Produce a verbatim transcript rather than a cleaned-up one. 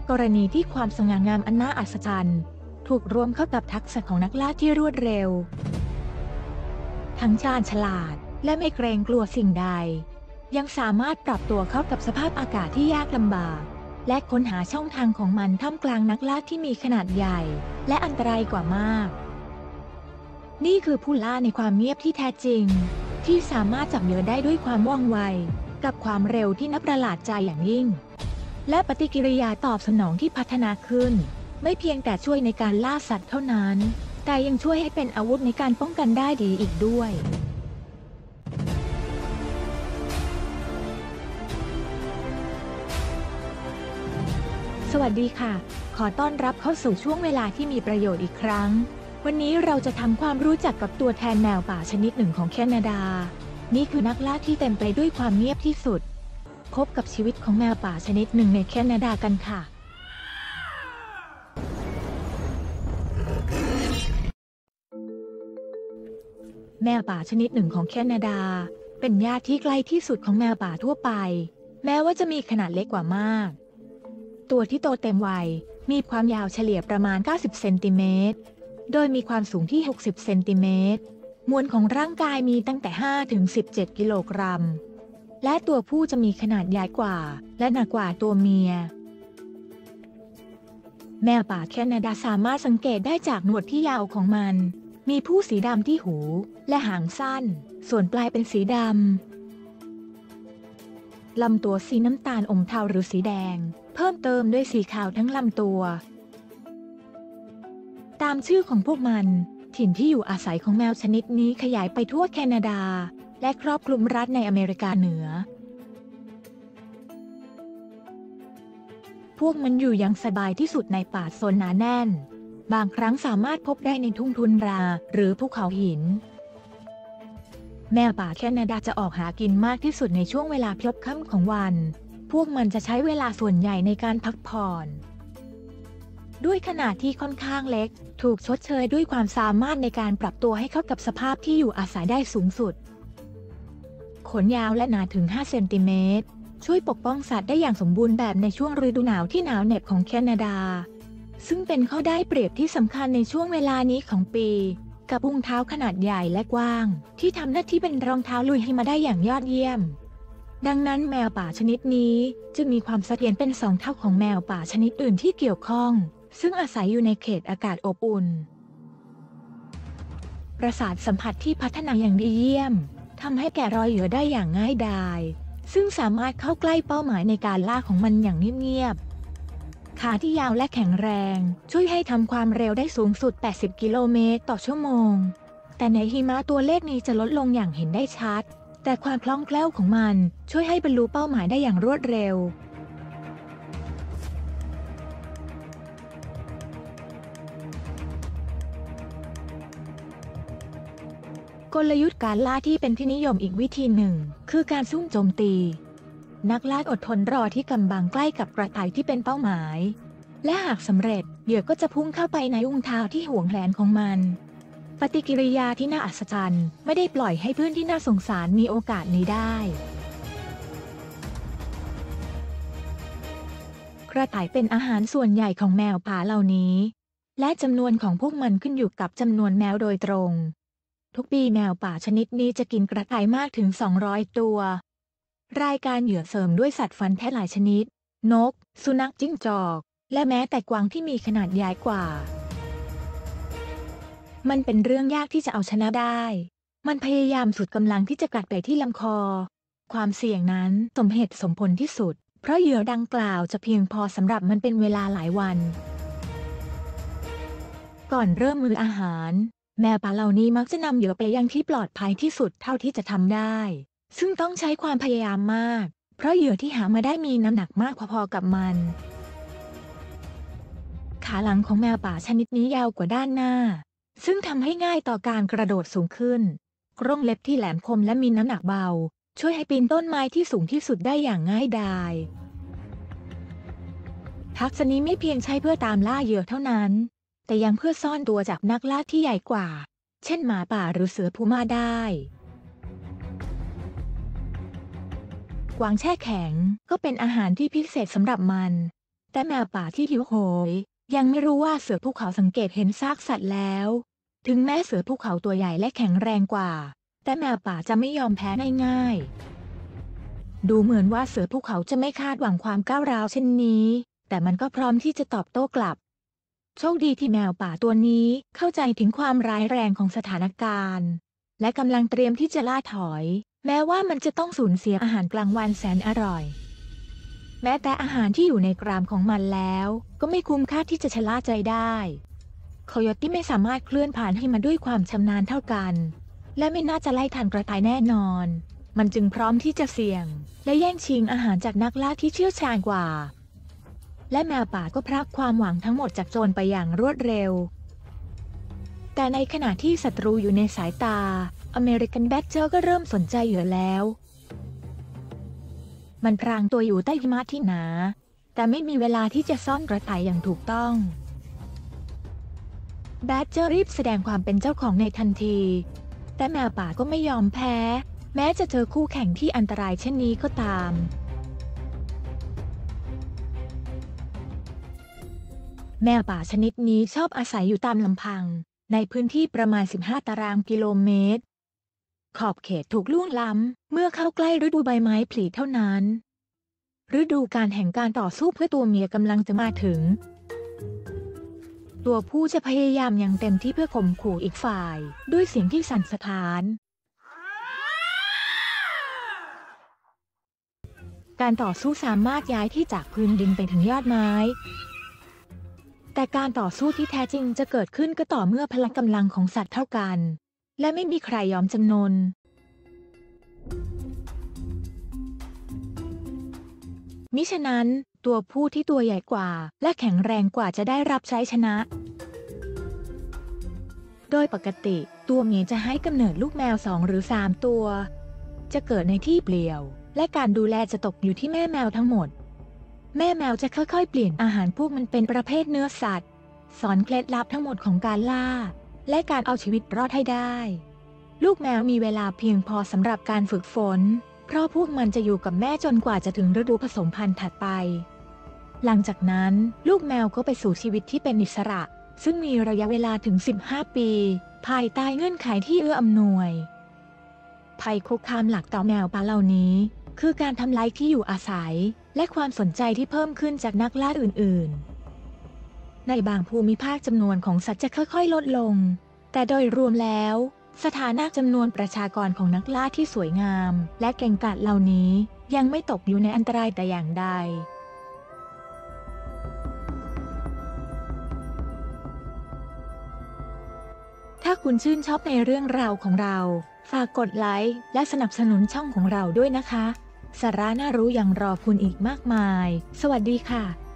กรณีที่ความสง่างามอันน่าอัศจรรย์ถูกรวมเข้ากับทักษะของนักล่าที่รวดเร็วทั้งชาญฉลาดและไม่เกรงกลัวสิ่งใดยังสามารถปรับตัวเข้ากับสภาพอากาศที่ยากลำบากและค้นหาช่องทางของมันท่ามกลางนักล่าที่มีขนาดใหญ่และอันตรายกว่ามากนี่คือผู้ล่าในความเงียบที่แท้จริงที่สามารถจับเหยื่อได้ด้วยความว่องไวกับความเร็วที่น่าประหลาดใจอย่างยิ่งและปฏิกิริยาตอบสนองที่พัฒนาขึ้นไม่เพียงแต่ช่วยในการล่าสัตว์เท่านั้นแต่ยังช่วยให้เป็นอาวุธในการป้องกันได้ดีอีกด้วยสวัสดีค่ะขอต้อนรับเข้าสู่ช่วงเวลาที่มีประโยชน์อีกครั้งวันนี้เราจะทำความรู้จักกับตัวแทนแมวป่าชนิดหนึ่งของแคนาดานี่คือนักล่าที่เต็มไปด้วยความเงียบที่สุดพบกับชีวิตของแมวป่าชนิดหนึ่งในแคนาดากันค่ะแมวป่าชนิดหนึ่งของแคนาดาเป็นญาติที่ใกล้ที่สุดของแมวป่าทั่วไปแม้ว่าจะมีขนาดเล็กกว่ามากตัวที่โตเต็มวัยมีความยาวเฉลี่ยประมาณเก้าสิบเซนติเมตรโดยมีความสูงที่หกสิบเซนติเมตรมวลของร่างกายมีตั้งแต่ห้าถึงสิบเจ็ดกิโลกรัมและตัวผู้จะมีขนาดใหญ่กว่าและหนักกว่าตัวเมียแมวป่าแคนาดาสามารถสังเกตได้จากหนวดที่ยาวของมันมีผู้สีดำที่หูและหางสั้นส่วนปลายเป็นสีดำลำตัวสีน้ำตาลอมเทาหรือสีแดงเพิ่มเติมด้วยสีขาวทั้งลำตัวตามชื่อของพวกมันถิ่นที่อยู่อาศัยของแมวชนิดนี้ขยายไปทั่วแคนาดาและครอบคลุมรัฐในอเมริกาเหนือพวกมันอยู่อย่างสบายที่สุดในป่าโซนหนาแน่นบางครั้งสามารถพบได้ในทุ่งทุนราหรือภูเขาหินแมวป่าแคนาดาจะออกหากินมากที่สุดในช่วงเวลาพลบค่ำของวันพวกมันจะใช้เวลาส่วนใหญ่ในการพักผ่อนด้วยขนาดที่ค่อนข้างเล็กถูกชดเชยด้วยความสามารถในการปรับตัวให้เข้ากับสภาพที่อยู่อาศัยได้สูงสุดขนยาวและหนาถึงห้าเซนติเมตรช่วยปกป้องสัตว์ได้อย่างสมบูรณ์แบบในช่วงฤดูหนาวที่หนาวเหน็บของแคนาดาซึ่งเป็นข้อได้เปรียบที่สำคัญในช่วงเวลานี้ของปีกับอุ้งเท้าขนาดใหญ่และกว้างที่ทำหน้าที่เป็นรองเท้าลุยหิมะได้อย่างยอดเยี่ยมดังนั้นแมวป่าชนิดนี้จึงมีความเสถียรเป็นสองเท่าของแมวป่าชนิดอื่นที่เกี่ยวข้องซึ่งอาศัยอยู่ในเขตอากาศอบอุ่นประสาทสัมผัสที่พัฒนาอย่างดีเยี่ยมทำให้แกะรอยเหยื่อได้อย่างง่ายดายซึ่งสามารถเข้าใกล้เป้าหมายในการล่าของมันอย่างเงียบๆขาที่ยาวและแข็งแรงช่วยให้ทำความเร็วได้สูงสุดแปดสิบกิโลเมตรต่อชั่วโมงแต่ในหิมะตัวเลขนี้จะลดลงอย่างเห็นได้ชัดแต่ความคล่องแคล่วของมันช่วยให้บรรลุเป้าหมายได้อย่างรวดเร็วกลยุทธ์การล่าที่เป็นที่นิยมอีกวิธีหนึ่งคือการซุ่มโจมตีนักล่าอดทนรอที่กำบังใกล้กับกระต่ายที่เป็นเป้าหมายและหากสำเร็จเหยื่อก็จะพุ่งเข้าไปในอุ้งเท้าที่ห่วงแหนของมันปฏิกิริยาที่น่าอัศจรรย์ไม่ได้ปล่อยให้เพื่อนที่น่าสงสารมีโอกาสนี้ได้กระต่ายเป็นอาหารส่วนใหญ่ของแมวป่าเหล่านี้และจำนวนของพวกมันขึ้นอยู่กับจำนวนแมวโดยตรงทุกปีแมวป่าชนิดนี้จะกินกระต่ายมากถึงสองร้อยตัวรายการเหยื่อเสริมด้วยสัตว์ฟันแทะหลายชนิดนกสุนัขจิ้งจอกและแม้แต่กวางที่มีขนาดใหญ่กว่ามันเป็นเรื่องยากที่จะเอาชนะได้มันพยายามสุดกำลังที่จะกัดไปที่ลำคอความเสี่ยงนั้นสมเหตุสมผลที่สุดเพราะเหยื่อดังกล่าวจะเพียงพอสำหรับมันเป็นเวลาหลายวันก่อนเริ่มมื้ออาหารแมวป่าเหล่านี้มักจะนำเหยื่อไปยังที่ปลอดภัยที่สุดเท่าที่จะทำได้ซึ่งต้องใช้ความพยายามมากเพราะเหยื่อที่หามาได้มีน้ำหนักมากพอๆกับมันขาหลังของแมวป่าชนิดนี้ยาวกว่าด้านหน้าซึ่งทำให้ง่ายต่อการกระโดดสูงขึ้นกรงเล็บที่แหลมคมและมีน้ำหนักเบาช่วยให้ปีนต้นไม้ที่สูงที่สุดได้อย่างง่ายดายทักษะนี้ไม่เพียงใช้เพื่อตามล่าเหยื่อเท่านั้นแต่ยังเพื่อซ่อนตัวจากนักล่าที่ใหญ่กว่าเช่นหมาป่าหรือเสือพูม่าได้กวางแช่แข็งก็เป็นอาหารที่พิเศษสำหรับมันแต่แมวป่าที่หิวโหยยังไม่รู้ว่าเสือภูเขาสังเกตเห็นซากสัตว์แล้วถึงแม้เสือภูเขาตัวใหญ่และแข็งแรงกว่าแต่แมวป่าจะไม่ยอมแพ้ง่ายๆดูเหมือนว่าเสือภูเขาจะไม่คาดหวังความก้าวร้าวเช่นนี้แต่มันก็พร้อมที่จะตอบโต้กลับโชคดีที่แมวป่าตัวนี้เข้าใจถึงความร้ายแรงของสถานการณ์และกำลังเตรียมที่จะล่าถอยแม้ว่ามันจะต้องสูญเสียอาหารกลางวันแสนอร่อยแม้แต่อาหารที่อยู่ในกรามของมันแล้วก็ไม่คุ้มค่าที่จะชะล่าใจได้โคโยตี้ไม่สามารถเคลื่อนผ่านให้มันด้วยความชำนาญเท่ากันและไม่น่าจะไล่ทันกระต่ายแน่นอนมันจึงพร้อมที่จะเสี่ยงและแย่งชิงอาหารจากนักล่าที่เชี่ยวชาญกว่าและแมวป่าก็พรากความหวังทั้งหมดจากโจรไปอย่างรวดเร็วแต่ในขณะที่ศัตรูอยู่ในสายตาอเมริกันแบดเจอร์ก็เริ่มสนใจเหยื่อแล้วมันพรางตัวอยู่ใต้หิมะที่หนาแต่ไม่มีเวลาที่จะซ่อนกระต่ายอย่างถูกต้องแบดเจอร์รีบแสดงความเป็นเจ้าของในทันทีแต่แมวป่าก็ไม่ยอมแพ้แม้จะเจอคู่แข่งที่อันตรายเช่นนี้ก็ตามแมวป่าชนิดนี้ชอบอาศัยอยู่ตามลำพังในพื้นที่ประมาณสิบห้าตารางกิโลเมตรขอบเขตถูกล่วงล้ำเมื่อเข้าใกล้ฤดูใบไม้ผลิเท่านั้นฤดูกาลแห่งการต่อสู้เพื่อตัวเมียกำลังจะมาถึงตัวผู้จะพยายามอย่างเต็มที่เพื่อข่มขู่อีกฝ่ายด้วยเสียงที่สั่นสะท้านการต่อสู้สามารถย้ายที่จากพื้นดินไปถึงยอดไม้แต่การต่อสู้ที่แท้จริงจะเกิดขึ้นก็ต่อเมื่อพละกำลังของสัตว์เท่ากันและไม่มีใครยอมจำนนมิฉะนั้นตัวผู้ที่ตัวใหญ่กว่าและแข็งแรงกว่าจะได้รับใช้ชนะโดยปกติตัวเมียจะให้กำเนิดลูกแมวสองหรือสามตัวจะเกิดในที่เปลี่ยวและการดูแลจะตกอยู่ที่แม่แมวทั้งหมดแม่แมวจะค่อยๆเปลี่ยนอาหารพวกมันเป็นประเภทเนื้อสัตว์สอนเคล็ดลับทั้งหมดของการล่าและการเอาชีวิตรอดให้ได้ลูกแมวมีเวลาเพียงพอสำหรับการฝึกฝนเพราะพวกมันจะอยู่กับแม่จนกว่าจะถึงฤดูผสมพันธุ์ถัดไปหลังจากนั้นลูกแมวก็ไปสู่ชีวิตที่เป็นอิสระซึ่งมีระยะเวลาถึงสิบห้าปีภายใต้เงื่อนไขที่เอื้ออำนวยภัยคุกคามหลักต่อแมวป่าเหล่านี้คือการทำลายที่อยู่อาศัยและความสนใจที่เพิ่มขึ้นจากนักล่าอื่นๆในบางภูมิภาคจำนวนของสัตว์จะค่อยๆลดลงแต่โดยรวมแล้วสถานะจำนวนประชากรของนักล่าที่สวยงามและเก่งกาจเหล่านี้ยังไม่ตกอยู่ในอันตรายแต่อย่างใดถ้าคุณชื่นชอบในเรื่องราวของเราฝากกดไลค์และสนับสนุนช่องของเราด้วยนะคะสาระน่ารู้ยังรอคุณอีกมากมายสวัสดีค่ะ